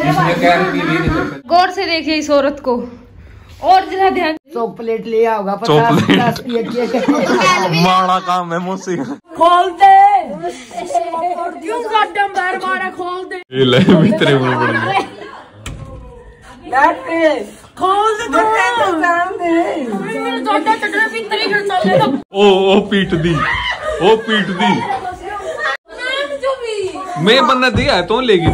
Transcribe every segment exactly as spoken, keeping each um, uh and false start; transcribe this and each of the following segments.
गौर से देखिए इस औरत को और जरा ध्यान। चॉकलेट ले आओगा चॉकलेट माड़ा काम है मुझसे। खोल दे क्यों गड्ढम बार मारा खोल दे ये ले भीतर बोल पड़ खोल दे ओ ओ पीट दी ओ पीट दी मैं बनना दिया तो लेगी।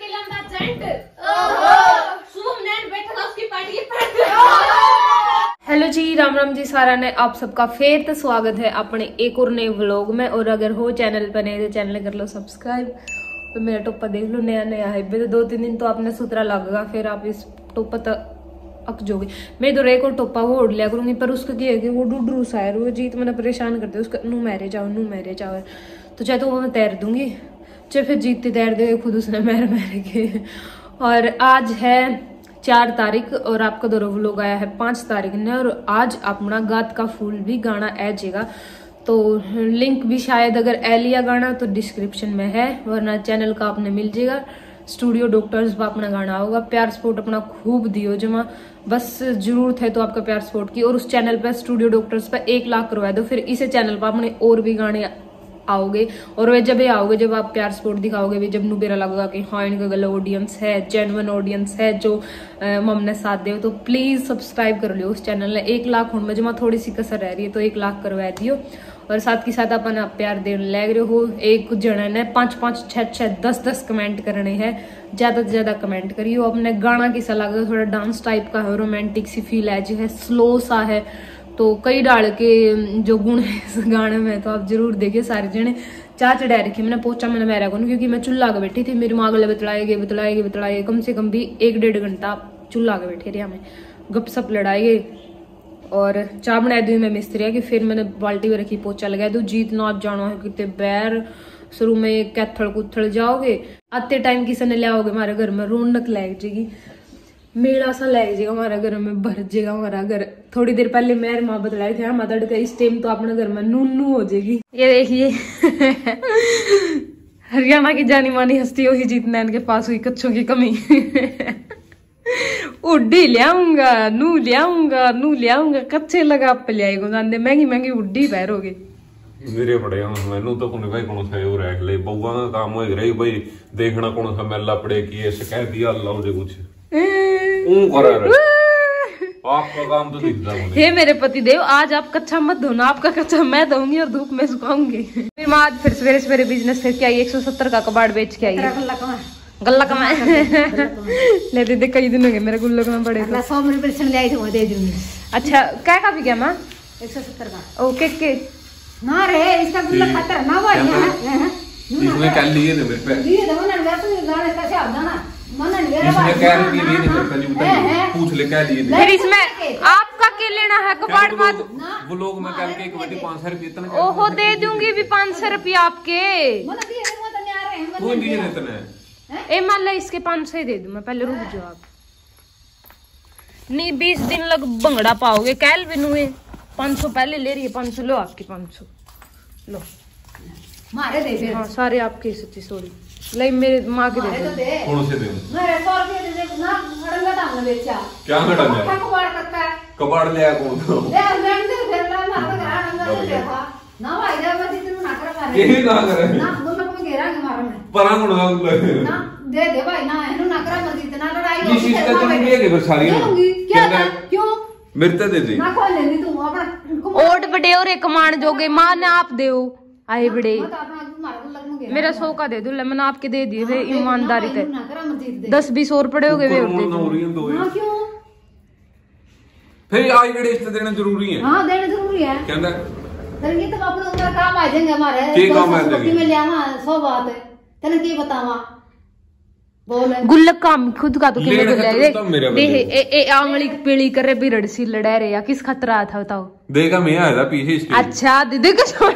हेलो जी, राम राम जी सारा ने आप सबका फिर तो स्वागत है अपने एक और नए व्लॉग में। और अगर हो चैनल पर नए तो चैनल कर लो सब्सक्राइब। तो मेरा टोपा देख लो, नया नया है। तो दो तीन दिन तो आपने सुतरा लगेगा, फिर आप इस टोपा तक अक जोगे। मैं इधर एक और टोपा वो ओढ़ लिया करूंगी, पर उसका क्या है कि वो डूडरू सा है, वो जीत मैंने परेशान करते उसका नू मैरे जाओ नू मैरे जाओ। तो चाहे तो वो मैं तैर दूंगी, चाहे फिर जीतती तैर दे खुद उसने मैर मैरे के। और आज है चार तारीख और आपका दो व्लॉग आया है पांच तारीख ने। और आज अपना गात का फूल भी गाना आ जाएगा, तो लिंक भी शायद अगर ए लिया गाना तो डिस्क्रिप्शन में है, वरना चैनल का आपने मिल जाएगा। स्टूडियो डॉक्टर्स पर अपना गाना होगा। प्यार सपोर्ट अपना खूब दियो जमा, बस जरूरत है तो आपका प्यार सपोर्ट की। और उस चैनल पर स्टूडियो डॉक्टर्स पर एक लाख करवा दो, फिर इसे चैनल पर अपने और भी गाने आओगे। और वे जब ये आओगे, जब आप प्यार सपोर्ट दिखाओगे भी, जब नुबेरा लगेगा कि हाँ इनका गला ऑडियंस है, जेन्युइन ऑडियंस है जो मम ने साथ दे, तो प्लीज सब्सक्राइब कर लियो उस चैनल ने। एक लाख होने में जमा थोड़ी सी कसर रह रही है, तो एक लाख करवा दियो। और साथ के साथ अपन आप प्यार देने लग रहे हो। एक जने ने पांच पांच छह छह दस दस कमेंट करने हैं, ज्यादा से ज्यादा कमेंट करियो। अपने गाना किसा लगा, थोड़ा डांस टाइप का है, रोमांटिक सी फील है, जो है स्लो सा है, तो कई डाल के जो गुण है इस गाने में, तो आप जरूर देखिए। सारे जने चार चढ़ा रखे मैंने पोचा मैंने मेरा को, क्योंकि मैं चूल्हा के बैठी थी। मेरी माँ गले बतलाएगे बतलाएगे बतलाएगे कम से कम भी एक डेढ़ घंटा चूल्हा के बैठे रहे, हमें गप सप लड़ाएगे। और चाय बनाई दी मैं मिस्त्री की, फिर मैंने बाल्टी में रखी पोचा लगाया दो। जीतना आप जानो है कितने बैर शुरू में कैथड़ कुथड़ जाओगे, आते टाइम किसी ने ले आओगे हमारे घर में रौनक लग जाएगी, मेला सा लग जाएगा हमारा घर में, भर जाएगा हमारा घर। थोड़ी देर पहले मेरे माँ बतलाए थे माता का इस टाइम तो अपने घर में नूनू हो जाएगी। ये देखिए हरियाणा की जानी मानी हस्ती वही जीतना इनके पास हुई कच्छों की कमी। उड्डी लियाऊंगा नू लियाऊंगा नू लियाऊंगा कच्चे लगा आप लियाएगा जाने महंगी महंगी उड्डी पैरोगे मेरे पड़े मैनू तो भाई कौन सा हो रहा है बउआ का काम हो रहा भाई देखना कौन सा मेला पड़े की शिकायत दिया अल्लाह मुझे कुछ आपका काम तो दिखता है। हे मेरे पति देव, आज आप कच्चा मत धोना, आपका कच्चा मैं दूंगी और धूप में सुखाऊंगी। फिर मैं आज फिर सवेरे सवेरे बिजनेस फिर क्या एक सौ सत्तर का कबाड़ बेच के आई, गल्ला कमा ले दे दे कई दिन हो गए मेरे गुल्लो में पड़े तो सौ रुपये ले आई थी, दे दूंगी। अच्छा क्या काफी क्या माँ? एक सौ सत्तर का ओके के ना रे, इसका गुल्ला खतर ना वो इसमें क्या लिए थे मेरे पे लिए थे मैंने मेरे को गाने का से आना ना मैंने इसमें क्या लिए थे मेरे पे बताइए, पूछ ले क्या लिए थे। फिर इसमें आपका क्या लेना है कबाड़ मत वो लोग मैं कल के एक बड़ी पाँच सौ रुपये इतना ओहो दे दूंगी भी पाँच सौ रुपये आपके कोई दिए नहीं इतने ए मान ला इसके पाँच सौ ही दे दूं मैं, पहले रुक जाओ आप। नहीं बीस दिन लग भंगड़ा पाओगे कैल भी नुए पाँच सौ पहले ले रही है, पाँच सौ लो आपके पाँच सौ लो मारे दे फिर। हाँ सारे आपके सच्ची सॉरी ले मेरे माँ के दे दे कौन से दे मेरे सौ रुपए दे दे ना घड़ंगा दाम में बेचा क्या घड़ंगा है कबाड़ करता है कबाड़ ले आ कौन तो ले मैं दे फिर ना मार के घड़ंगा दे था ना भाई जब मैं इतने ना कर मारे यही ना करे ना बोल को घेरा के मारो मैं परा कौन ना ना दे दे भाई ना है ना कर मत इतना लड़ाई ये चीज का तो नहीं है कि फिर सारी क्या क्यों मेरे तो दे दी ना खोल लेनी तू अपना ओट बड़े और एक कमांड जोगे मां ने आप देओ आए बड़े मेरा सौ का दे दो, मैंने आपके दे दिए वे ईमानदारी से। दस बीस और पड़े हो गए वे फिर आई गड़े इससे देना जरूरी है। हाँ देना जरूरी है कहंदा तेरे की तो अपने उधर काम आ जाएंगे हमारे के काम आ जाएंगे में ले आवा सौ बात है तेरे की बतावा बोल गुल्लक काम खुद का तो किले गुल्ले देख ए ए आंगली पीली करे बिरड़ सी लड़ा रे या किस खतरा था बताओ देखा मैं आया था पीछे इसके। अच्छा दीदी का छोड़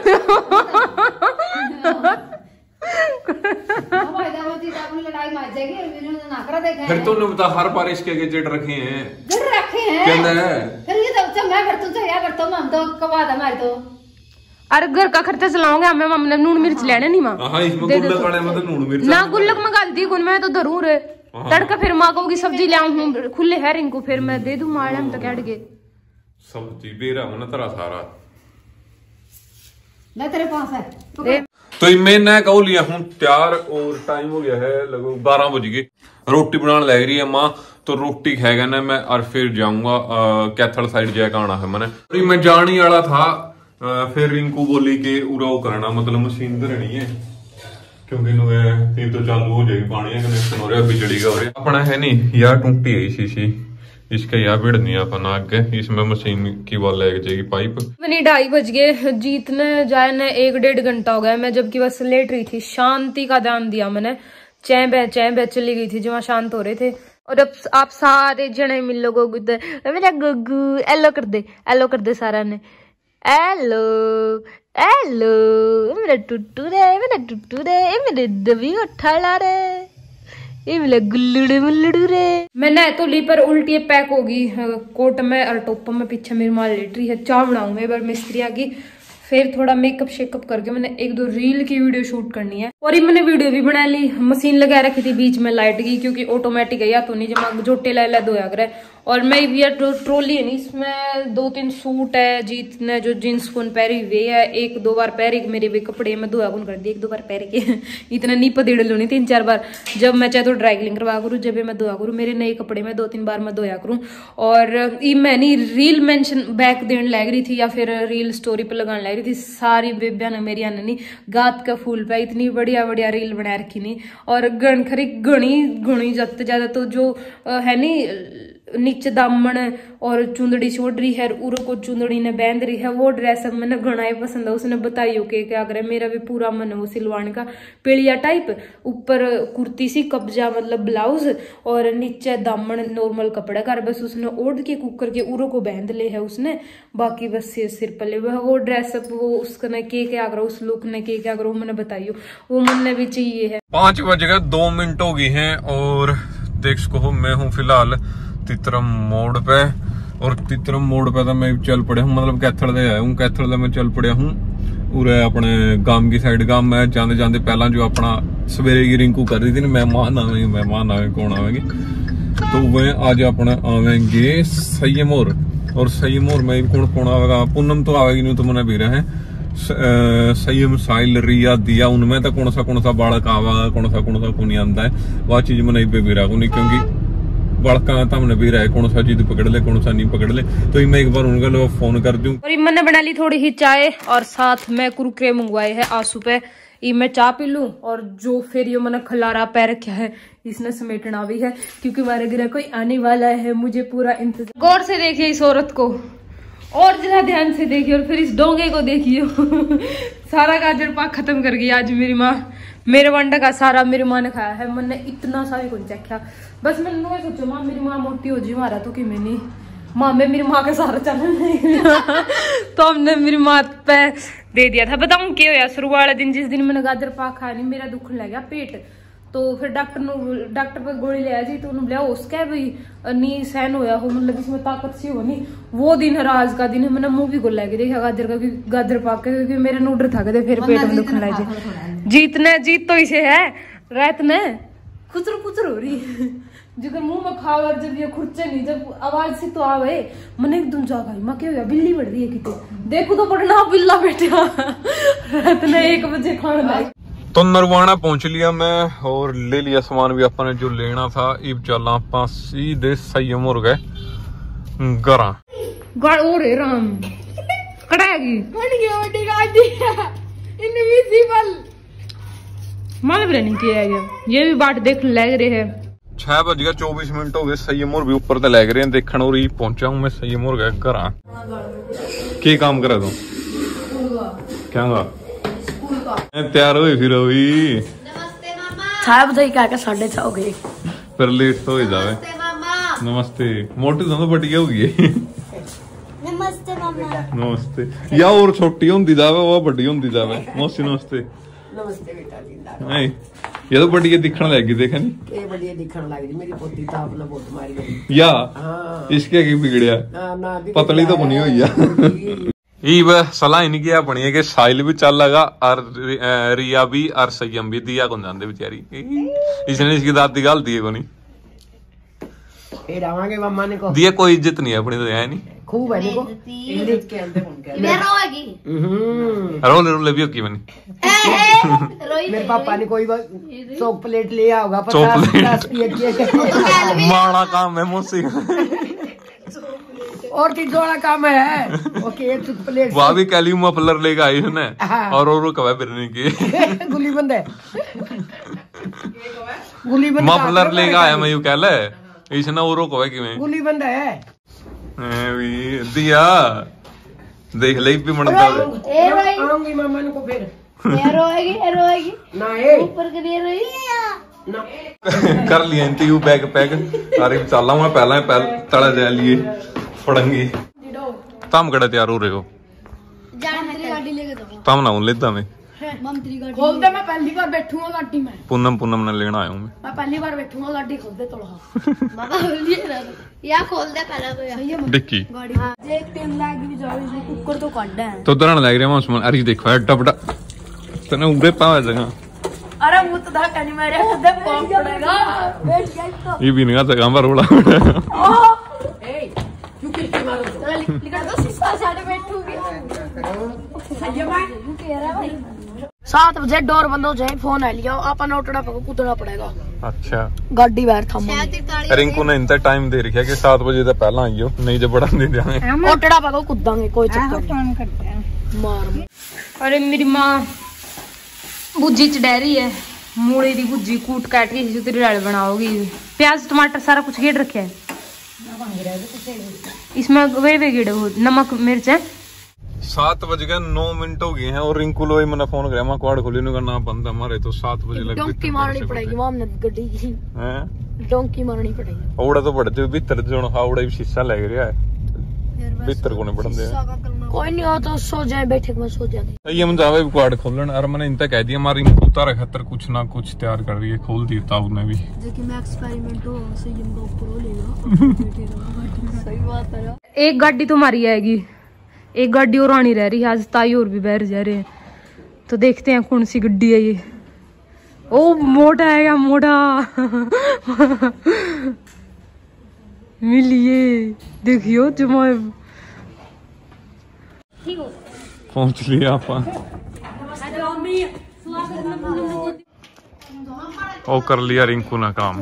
फिर तूने बता हर बार इसके आगे जेट रखे हैं जेट रखे हैं कहना है फिर ये तो मैं करता हूं या करता हूं हम तो कबा था हमारे तो अरे घर का खर्चा चलाओगे हमें हमने नून मिर्च लेने नहीं मां। हां इसमें गुल्लक वाले में तो नून मिर्च ना गुल्लक मंगा दी गुन में तो धरूं रे तड़का फिर माँ कहोगी सब्जी ले आऊं हूँ खुले है रिंकू फिर मैं दे दूं माड़े में तो कट गए सब्जी बेरा होना तेरा सारा मैं तेरे पास है तो मैं कहो लिया हूँ तैयार और टाइम हो गया है लगभग बारह बज गए। रोटी बनाने लग रही है माँ तो रोटी खाएगा ना मैं और फिर जाऊंगा कैथल साइड जाकर आना है मैंने मैं जाने वाला था। आ, फिर रिंकू बोली कि उरा करना मतलब मशीन धरनी है क्योंकि ये तो चालू हो जाएगी पानी का कनेक्शन हो रहा है बिजली का हो रहा है अपना है नहीं यार टूटी है शीशी इसका यार भिड़नी है अपन आगे इसमें मशीन की वो लग जाएगी पाइप। नहीं ढाई बज गए जीतने जाए ने एक डेढ़ घंटा हो गया मैं जबकि बस लेट रही थी शांति का ध्यान दिया मैंने चै बह चै बह चली गई थी जहाँ शांत हो रहे थे और अब आप सारे जने मिल लो गोगू मेरा गोगू एलो कर दे एलो कर दे सारा ने एलो एलो मेरा टुट्टू रे मेरा टुट्टू रे मेरे दबी उठा ला रे ये मिले गुल्लुड़े मुल्लुड़ू रे मैं नहा तो ली पर उल्टी पैक होगी कोट में और टोप में पीछे मेरी माँ लेट रही है चाय बनाऊंगी एक बार मिस्त्री आ गई फिर थोड़ा मेकअप शेकअप करके मैंने एक दो रील की वीडियो शूट करनी है और ये मैंने वीडियो भी बना ली मशीन लगा रखी थी बीच में लाइट की क्योंकि ऑटोमेटिक है या तो नहीं जमा जोटे ला ला धोया करे और मैं भी यार ट्रोली है नहीं इसमें दो तीन सूट है जीत ने जो जींस फोन पहरी वे है एक दो बार पहरे मेरे भी कपड़े मैं धोया गुन कर दी एक दो बार पहरे के इतना नहीं पदेड़ लो नहीं तीन चार बार जब मैं चाहे तो ड्राई क्लीन करवा करूँ जब मैं धोया करूँ मेरे नए कपड़े में दो तीन बार मैं धोया करूँ और ये मैंने रील मेंशन बैक देने लग रही थी या फिर रील स्टोरी पे लगाने लग रही थी सारी बेबिया ने मेरी आने नहीं गात का फूल पे इतनी बढ़िया बढ़िया रील बना रखी नहीं और गण खरी गणी गणी ज्यादा ज्यादा तो जो है नी नीचे दामन और चुंदड़ी छोड़ रही है उरो को चुंदड़ी ने बांध रही है वो ड्रेस अब मैंने घना ही पसंद है उसने बताइयो के क्या करे मेरा भी पूरा मन है वो सिलवाने का पीलिया टाइप ऊपर कुर्ती सी कब्जा मतलब ब्लाउज और नीचे दामन नॉर्मल कपड़ा कर बस उसने ओढ़ के कुकर के उरो को बांध ले है उसने बाकी बस सिर सिर पले वो ड्रेस अप वो उसने के क्या करो उस लुक ने के क्या करो मैंने बताइयो वो मन भी चाहिए है। पांच बज गए दो मिनट हो गई है और देख सको मैं हूँ फिलहाल तितरम मोड़ पे और तितरम मोड़ पे तो मैं चल पड़े हूँ मतलब कैथल दे आया हूँ कैथल मैं चल पड़े हूँ पूरे अपने गांव की साइड गांव में जाते जाते पहला जो अपना सवेरे की रिंकू कर रही थी ना मेहमान आवेंगे मेहमान आवे कौन आवेंगे तो वह आज अपने आवेंगे सयमोर और सयमोर में कौन कौन आवेगा पूनम तो आवेगी नहीं तो मैंने भी रहे संयम साइल रिया दिया उनमें तो कौन सा कौन सा बालक आवा कौन सा कौन सा कौन आता है वह चीज मैंने भी रहा नहीं क्योंकि बड़का हमने भी रहा कौन सा चीज पकड़ ले कौन सा नहीं पकड़ ले तो मैं एक बार उनका फोन कर दूं और मैंने बना ली थोड़ी ही चाय और साथ में कुरकुरे मंगवाए है आंसू पे ये मैं चाय पी लूं और जो फिर ये मैंने खलारा पै रखा है इसने समेटना भी है क्योंकि हमारे घर कोई आने वाला है मुझे पूरा इंतजार। गौर से देखिए इस औरत को और जरा ध्यान से देखिए और फिर इस डोंगे को देखिए सारा गाजर पाक खत्म कर गई आज मेरी माँ मेरे वंडा का सारा मेरी माँ ने खाया है मैंने इतना सारे कुछ चखा बस मैंने सोचा माँ मेरी माँ मोटी हो जी मारा तो कि मैंने माँ में मेरी माँ का सारा चलन नहीं तो हमने मेरी माँ पे दे दिया था। बताऊं क्या होया शुरू वाले दिन जिस दिन मैंने गाजर पाक खाया नहीं मेरा दुखने लग गया पेट तो फिर डॉक्टर डॉक्टर पर गोली ले जी तो उन्होंने बोला उसका भी नी सहन होया हो मतलब इसमें ताकत सी हो नहीं वो दिन है राज का दिन है मैंने मुंह भी गोला के देखा गाजर का गाजर पाक के क्योंकि मेरे नूडर था गए फिर पेट में दुखने लग जाए जीतने जीत तो इसे है रात ने खुचर खुचर हो रही जब मुंह में खाओ जब ये खुर्चे नहीं जब आवाज से तो आवे मैंने एकदम जा भाई माँ क्या हो गया बिल्ली बढ़ रही है कितने देखो तो पढ़ना बिल्ला बैठा रात ने एक बजे खाने लायक तो नरवाना पहुंच लिया मैं और ले लिया सामान भी अपने जो लेना था इब चला आप सीधे संयम हो गए गरा गड़ और राम कड़ागी इनविजिबल मालूम नहीं किया गया ये भी बात देखने लग रहे हैं। छह बज गया चौबीस मिनट हो गए संयमोर भी ऊपर तो लग रहे हैं देखने और पहुंचा हूँ मैं संयमोर गया घर की काम करा तू क्या तैयार हुई फिर हुई छह बजे क्या साढ़े छह हो गए फिर लेट तो हो जावे नमस्ते मोटी तो बढ़िया होगी नमस्ते मामा नमस्ते या और छोटी होंदी जावे वो बड़ी होंदी जावे मौसी नमस्ते नमस्ते बेटा नहीं ये तो बढ़िया दिखने लगी देखा नहीं ये बढ़िया दिखने लगी मेरी पोती तो आपने बहुत मारी गई या हाँ इसके की बिगड़िया पतली तो बनी हुई है ये बस सलाह नहीं किया बनी है कि साहिल भी चल लगा और रिया भी और संयम भी दिया कौन जानते बेचारी इसने इसकी दादी गाल दी को नहीं फिर आवांगे मम्मा ने को दिया कोई इज्जत नहीं है अपनी तो है नहीं खूब है देखो इंग्लिश के अंदर कौन कह रहा रोएगी हम्म रोले रोले भी होगी बनी मेरे पापा ने कोई चौक प्लेट लिया होगा चौक पचास प्लेट माड़ा काम है मौसी और तीन जोड़ा काम है ओके चौक प्लेट वहाँ भी कैली मफलर लेके आई है ना और और कवा बिरने की गुली बंद है गुली बंद मफलर लेके आया मैं यू कह ले इसने और कवा कि मैं गुली बंद है भी दिया देख ले भी मनता ए रोएगी आऊंगी मम्मा को फिर ए रोएगी ए रोएगी ना ए ऊपर करिए रोएगी ना कर लिया इंटरव्यू बैग पैक अरे चला मैं पहला पहले तड़ा जा लिए पड़ंगी तम कड़ा तैयार हो रहे हो जान तेरी गाड़ी लेके दो तम ना लेता मैं मम तेरी गाड़ी खोल दे मैं पहली बार बैठूंगा गाड़ी में पूनम पूनम ने लेना आया हूँ मैं मैं पहली बार बैठूंगा गाड़ी खोल दे थोड़ा मामा बोलिए ना या खोल दे पहले तो सही है डिक्की गाड़ी हां जे तेल लाग भी जाओ इसमें कुकर तो काट है तो दरण लग रहा है उसमें अरे देखो एड्डा बड़ा तने उड़े पावे जगह अरे मुंह तो धक्का नहीं मारे खुद पॉप पड़ेगा बैठ गया तो ये भी नहीं आता काम रोड़ा ए क्यों किसकी मारो लिखा दो शीशा साइड बैठूंगी सही है भाई तू कह रहा भाई सात बजे डोर बंद हो जाए फोन आ लिया अपन उठना पड़ेगा कूदना पड़ेगा अच्छा गाड़ी बाहर थम रिंकू ने इतना टाइम दे रखा कि सात बजे तक पहला आई हो नहीं जो बड़ा दे देंगे उठना पड़ेगा कूदांगे कोई चक्कर नहीं मार अरे मेरी माँ भुजी च डहरी है मूली दी भुजी कूट काट के जो तेरी दाल बनाओगी प्याज टमाटर सारा कुछ घेर रखे है इसमें वे वे गिड़े हो नमक मिर्च है सात बज गए नौ मिनट हो गए हैं और रिंकू लोई मैंने फोन कराया मैं क्वाड खोली का नाम बंद हमारे तो सात बजे लग डोंकी मारनी पड़ेगी माम ने गड्डी की हैं डोंकी मारनी पड़ेगी औड़ा तो बढ़ते भीतर जो हावड़ा भी शीशा लग रहा है भीतर को नहीं बढ़न दे कोई नहीं हो तो सो जाए बैठक में सो जाए ये हम जावे क्वाड खोलन और मैंने इनता कह दिया हमारी रिंकू तारा खतर कुछ ना कुछ तैयार कर रही है खोल दी ताऊ ने भी देखिए मैं एक्सपेरिमेंट हो से जिंदा ऊपर हो लेगा सही बात है एक गाड़ी तो हमारी आएगी एक गाड़ी और आनी रह रही है आज ताई और भी बाहर जा रहे हैं तो देखते हैं कौन सी गड्डी है ये ओ मोटा है या मोटा मिलिए देखियो जमा पहुंच लिया आप ओ कर लिया रिंकू ना काम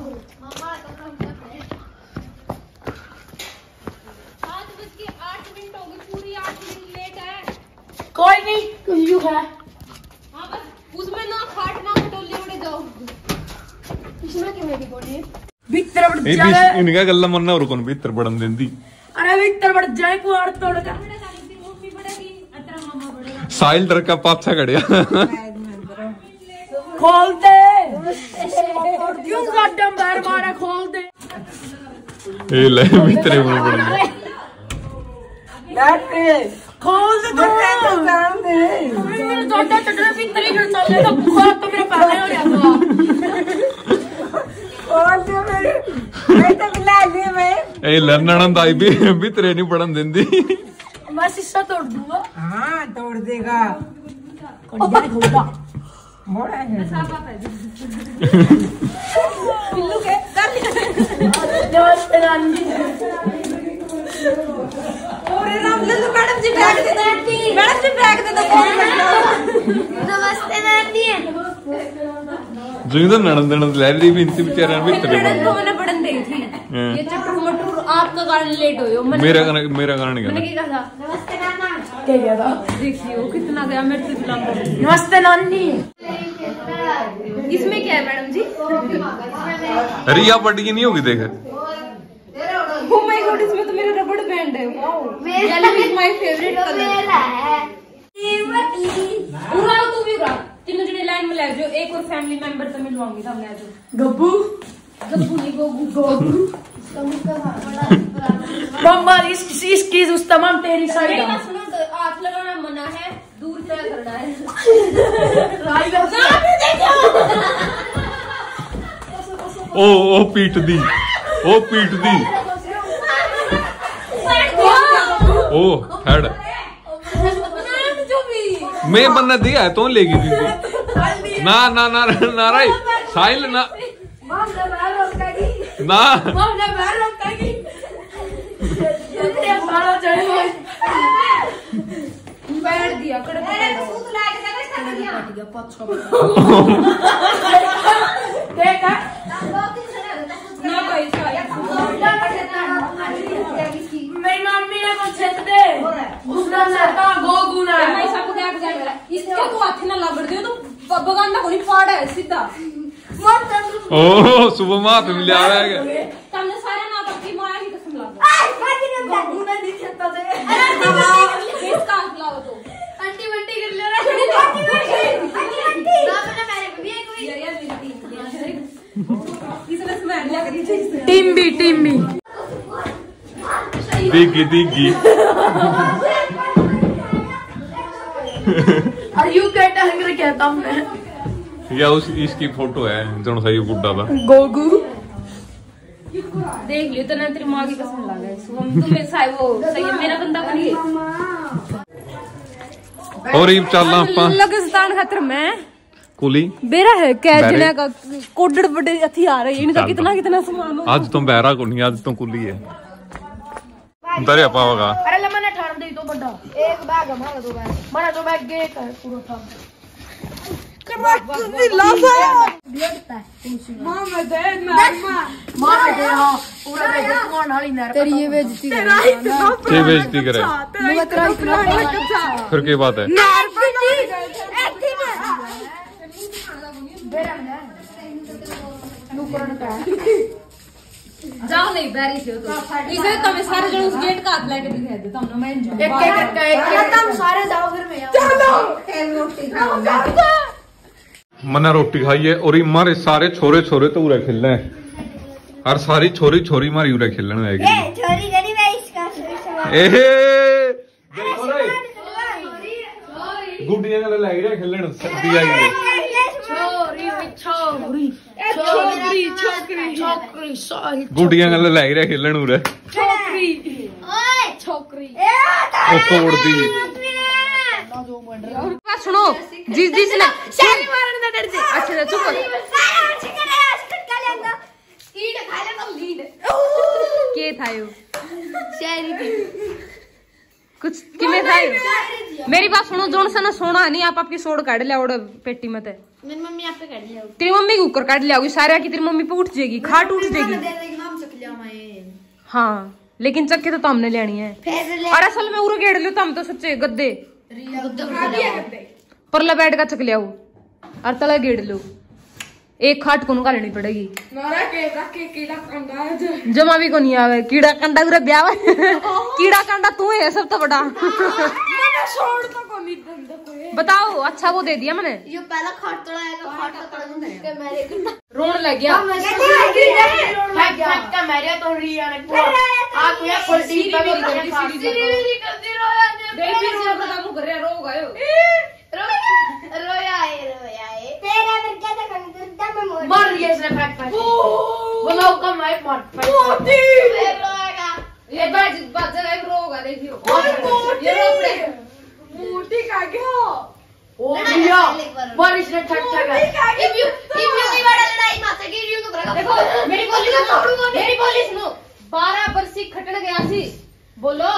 कोई नहीं कुछ भी है उसमें ना खाट ना टोली उड़े जाओ इसमें क्या मेरी बोली भीतर बढ़ ए जाए इनका गल्ला मन्ना और कौन भीतर बढ़न देंदी अरे भीतर बढ़ जाए कुआड़ तोड़ कर साहिल डर का पाछा कड़िया खोल दे क्यों गाड़ी बाहर मारा खोल दे ए ले भीतर में बढ़न खोल दे तो काम दे मेरे जोड़ा टटरा भीतर ही कर चले तो बुखार तो मेरे पैर हो रहा था खोल दे मेरे मैं तो मिला ले मैं ए लर्नन दाई भी भीतर नहीं बढ़न देंदी मैं शीशा तोड़ दूंगा हाँ तोड़ देगा कड़िया नहीं खोलता मोड़ा है पिल्लू के कर नमस्ते नानी अरे राम लल्लू मैडम जी बैग दे दो मैडम जी बैग दे दो नमस्ते नानी जो इधर ननद ननद ले रही भी इनसे बेचारा भीतर तो मैंने पढ़न दी थी ये चटू मटू आपका कारण लेट हो मेरा कारण मेरा कारण क्या मैंने क्या कहा नमस्ते नाना क्या किया था देखियो कितना गया मेरे से गुलाम नमस्ते नानी इसमें क्या है मैडम जी रिया पट्टी नहीं होगी देख ओ माय गॉड इसमें तो मेरा रबड़ बैंड है wow yellow is my favourite colour है पूरा तू भी उड़ा तीनों जने लाइन में लग जाओ एक और फैमिली मेंबर तो मिलवाऊंगी तब ले जाओ गब्बू गब्बू नहीं गोगू गोगू मम्मा इस इसकी उस तमाम तेरी साइड मेरी बात सुनो तो हाथ लगाना मना है दूर से करना है ओ ओ पीट दी ओ पीट दी ओ हेड मैं बनना दिया है तो लेगी दीदी ना ना ना ना राई साहिल ना ना हमने बाहर रखा कि ये सारा चढ़े हुए बैठ दिया कड़े अरे तो सूत लाइट का कैसे कर दिया गया पाँच छह देखा ना पैसा मेरी मम्मी ने कुछ छेद दे उसका सता गोगुना मैं सब क्या कर इसके को हाथ ना लग दियो तो बगान को नहीं फाड़ है सीधा ओ सुबह माँ पे मिल आएगा तुमने सारे ना पक्की माया की कसम लगा गोगुना नहीं छेदता थे किस का लाओ तो आंटी बंटी कर ले रहा है ना मैंने मेरे को भी कोई यार मिलती इसने स्मेल लग रही थी टीम बी टीम बी दिगी दिगी और यू कहता है कहता हूँ मैं या उस इसकी फोटो है जो सही बुड्ढा था गोगू देख लियो तो ना तेरी माँ की कसम लगा है सुबह तुम्हें साई वो सही है मेरा बंदा बनी और ये चल आपा लगिस्तान खातर मैं कुली बेरा है कैद बैरे? जने का कोडड़ बड़े हथियार है इनका चल कितना तो। कितना सामान हो आज तुम बहरा को नहीं आज तुम कुली है दरिया पावगा अरे ले मैंने ठान दी तो बड़ा एक बैग हमारा दो बैग हमारा दो बैग गे का पूरा था तेरी ये बेइज्जती कर के बेइज्जती करे फिर क्या बात है जाओ नहीं बैरी थे तो इसे तुम्हें सारे जन उस गेट का हाथ लेके दिखा दे तुमने मैं एंजॉय एक एक करके एक तुम सारे जाओ घर में चलो मना रोटी खाई है और हमारे सारे छोरे छोरे तो उरे खेलने हैं और सारी छोरी छोरी मारी उरे खेलने आएगी छोरी गरी मैं इसका सवाल एहे देखो रे गुड्डियां गले लग रहे खेलने सर्दी आई है छोरी छोरी छोकरी छोकरी छोकरी सॉरी गुड्डियां गले लग रहे खेलने उरे छोकरी ओए छोकरी ओ तोड़ती सुनो जिस जिस ने शायरी मारने का डर से अच्छा चुप कर सारा चिकन है खटका लेंदा लीड खा ले तो लीड के था यो शायरी की कुछ किमे था यो मेरी बात सुनो जोन सा ना सोना नहीं आप आपकी सोड काट ले और पेटी मत है मेरी मम्मी आप पे काट लिया तेरी मम्मी के ऊपर काट लिया सारे की तेरी मम्मी पे उठ जाएगी खाट उठ जाएगी दे देगी नाम चख लिया मैं हाँ लेकिन चक्के तो हमने लेनी है फिर ले और असल में उरे गेड़ लो तो हम तो सच्चे गद्दे परला बैठ का चक लिया और तला गेड़ लो एक खाट को नुका लेनी पड़ेगी नारा के रखे कीड़ा कंगा है जमा भी को नहीं आवे कीड़ा कंडा उरे ब्याह कीड़ा कंडा तू है सब तो बड़ा मैंने छोड़ तो को नहीं दंद कोई बताओ अच्छा वो दे दिया मैंने ये पहला खाट तोड़ाएगा खाट का तोड़ दूंगा के मेरे रोन लग गया फट फट का मेरे तो रिया ने पूरा आप ये पलटी पे सीरी करती रोया ने देख फिर से बता मुंह कर रहा रो गयो रोया है रोया है तेरा फिर क्या देखा दम में मोड़ मर गया इसने फट फट बोलो कम है मर फट फिर रोएगा ये बाज बाज जगह रोगा देखियो ये रो पड़े मूर्ति का क्या ओ भैया मर इसने ठक ठक इफ यू इफ यू की बड़ा लड़ाई मत गिर यूं तो बड़ा देखो मेरी बोली का तोड़ूंगा मेरी बोली सुनो बारह बरसी खटन गया सी बोलो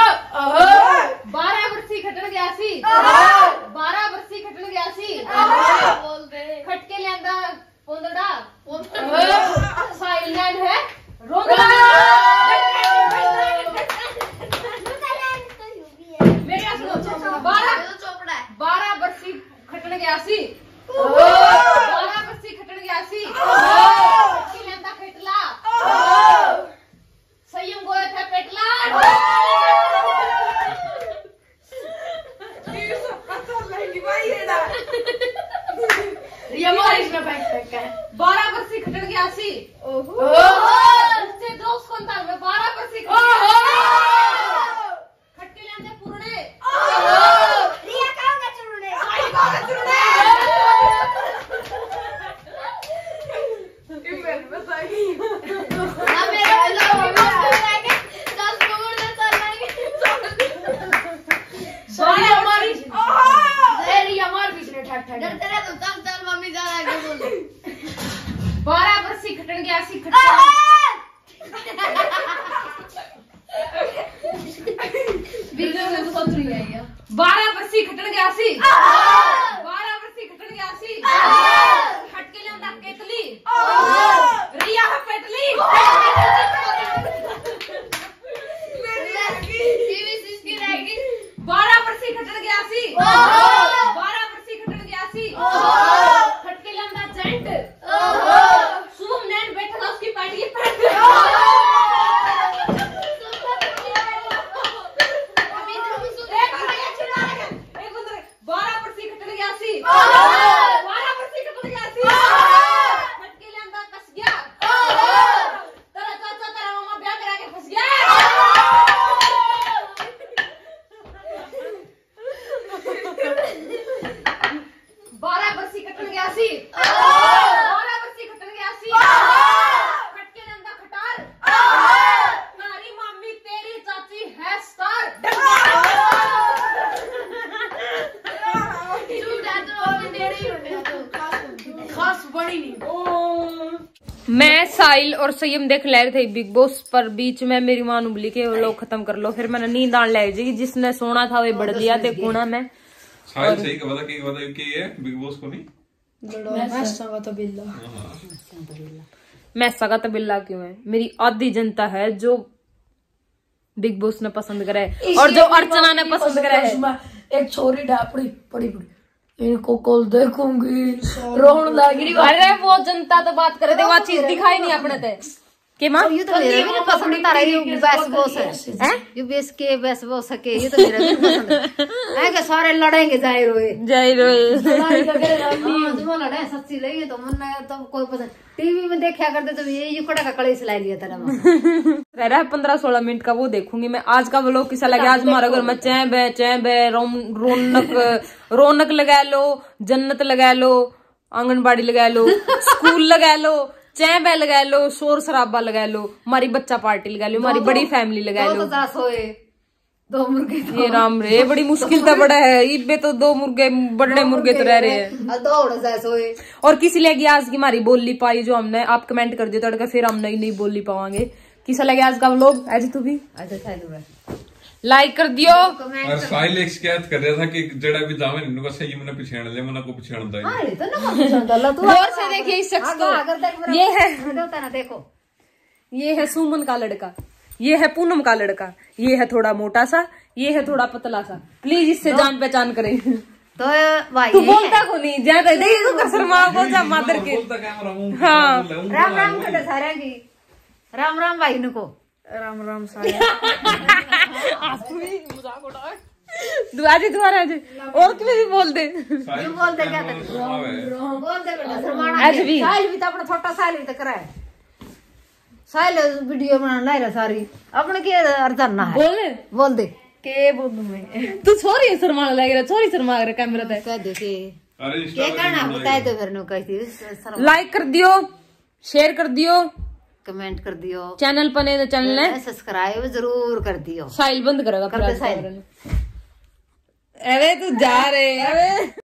बारह बरसी खटन गया सी बारह बरसी खटन गया सी बोल दे खटके लेंदा पोंदड़ा साइलेंट है रोंदा मेरी सुनो बारह चोपड़ा है बारह बरसी खटन गया सी बारह बरसी खटन गया सी खटके लेंदा खटला संयम गोया था पेटला रिया मर इसने फट फट बारह बरसी खटन गया सी उससे दोस्त कौन था मैं बारह बरसी खटके लेंदे पुरने रिया कहाँ का चुनने आई बाबा चुरने ना मेरा मतलब लाके दस करोड़ दे चल लाके सॉरी हमारी ए रिया मर इसने ठक ठक डरते रहे तो तब चल मम्मी जा आगे बोल बारह बरसी खटन गया सी खटके खास बड़ी नहीं। मैं साहिल और सयम देख ले रहे थे बिग बॉस पर बीच में मेरी मां ने बोली कि वो लोग खत्म कर लो, फिर मैंने नींद आने लग जाएगी। जिसने सोना था वो बढ़ लिया देखो ना। मैं साहिल सही का पता की पता की है बिग बॉस को नहीं मैसा का तो बिल्ला मैं सगा तो बिल्ला क्यों है? मेरी आधी जनता है जो बिग बॉस ने पसंद करे और जो अर्चना ने पसंद करे है। एक छोरी डापड़ी पड़ी पड़ी इनको कल देखूंगी रोन लगी। अरे वो जनता तो बात करे थे, वो चीज दिखाई नहीं अपने ते के मां। ये तो मेरा भी पसंद आ रहा है। ये बेस बॉस है, ये बेस के बेस बॉस है के ये तो मेरा भी पसंद है। के सारे लड़ेंगे जाहिर होए जय रोए लड़ाई करे रानी जो लड़े सच्ची लगी तो मन तो कोई पसंद। टीवी में देखा करते तो ये युकड़ा का कलेश ला लिया तेरा रह रहा है पंद्रह सोलह मिनट का, वो देखूंगी मैं। आज का व्लॉग कैसा लगे? आज हमारे घर में चैब है चैब है रौनक रौनक लगा लो, जन्नत लगा लो, आंगनबाड़ी लगा लो, स्कूल लगा लो, चैब लगा लो, शोर शराबा लगा लो, हमारी बच्चा पार्टी लगा लो, हमारी बड़ी फैमिली लगा लो। दो मुर्गे ये राम रे बड़ी मुश्किल तो बड़ा है। इबे तो दो मुर्गे बड़े मुर्गे तो रह रहे हैं। दो सोए और किसी लगी आज की हमारी बोली पाई जो हमने, आप कमेंट कर दियो तड़का, फिर हम नई नई बोली पावांगे। किसा लगे आज का व्लॉग? आज तू भी लाइक कर दियो। और साहिल एक शिकायत कर रहा था कि जड़ा भी जावे इनको सही मैंने पछाण ले मना को पछाण दा है। गौर से देखिए इस शख्स को। ये है देखो ये है सुमन का लड़का, ये है पूनम का लड़का, ये है थोड़ा मोटा सा, ये है थोड़ा पतला सा। प्लीज इससे जान पहचान करें। तो भाई तू बोलता को नहीं ज्यादा देखो कसर मार बोल जा मादर के। बोलता कैमरा मुंह हाँ राम राम कर सारे की राम राम भाई इनको राम राम सारे दुआरे दुआरा और क्यों भी बोल दे बोल दे क्या बोल दे बेटा शर्माना आज भी साहिल भी तो अपना छोटा साहिल भी तो कराए। साहिल वीडियो बनाना ला रहा सारी अपने के अर्चन ना है बोल बोल दे के बोल मैं तू छोरी शर्मा लग रहा छोरी शर्मा रहा कैमरा ते कह दे के अरे क्या करना बताए तो फिर नो कहती लाइक कर दियो, शेयर कर दियो, कमेंट कर दियो, चैनल पर नहीं तो चैनल है सब्सक्राइब जरूर कर दियो। साहिल बंद करेगा कर दे साहिल। अरे तू जा रहे अरे